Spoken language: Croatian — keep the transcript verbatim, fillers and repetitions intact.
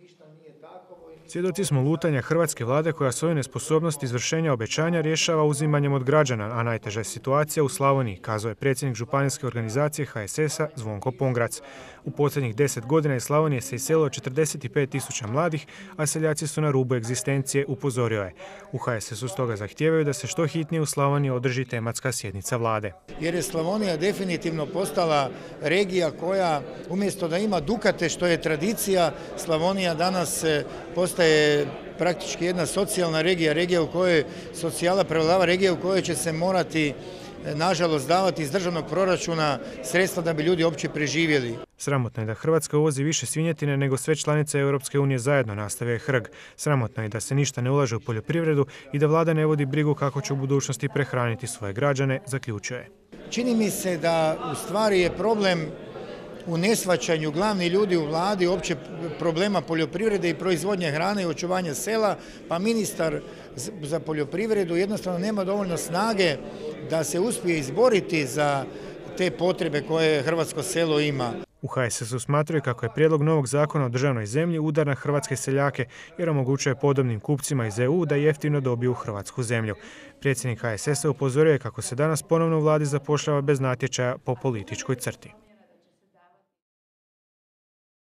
Svjedoci smo lutanja hrvatske vlade koja svoju nesposobnost izvršenja obećanja rješava uzimanjem od građana, a najteža je situacija u Slavoniji, kazao je predsjednik županijske organizacije H S S-a Zvonko Pongrac. U posljednjih deset godina iz Slavonije se iselilo četrdeset pet tisuća mladih, a seljaci su na rubu egzistencije, upozorio je. U H S S-u stoga zahtijevaju da se što hitnije u Slavoniji održi tematska sjednica vlade. Jer je Slavonija definitivno postala regija koja umjesto da ima Dukate što je tradicija, Slavonija danas postaje praktički jedna socijalna regija, regija u kojoj socijala prevladava, regija u kojoj će se morati nažalost davati iz državnog proračuna sredstva da bi ljudi uopće preživjeli. Sramotno je da Hrvatska uvozi više svinjetine nego sve članice Europske unije zajedno, nastavio je Hrg. Sramotno je da se ništa ne ulaže u poljoprivredu i da vlada ne vodi brigu kako će u budućnosti prehraniti svoje građane, zaključio je. Čini mi se da u stvari je problem u neshvaćanju glavni ljudi u vladi uopće problema poljoprivrede i proizvodnje hrane i očuvanja sela, pa ministar za poljoprivredu jednostavno nema dovoljno snage da se uspije izboriti za te potrebe koje hrvatsko selo ima. U H S S-u smatraju kako je prijedlog novog zakona o državnoj zemlji udar na hrvatske seljake jer omogućuje podobnim kupcima iz E U da jeftino dobiju hrvatsku zemlju. Predsjednik H S S-a upozorio je kako se danas ponovno u vladi zapošljava bez natječaja po političkoj crti.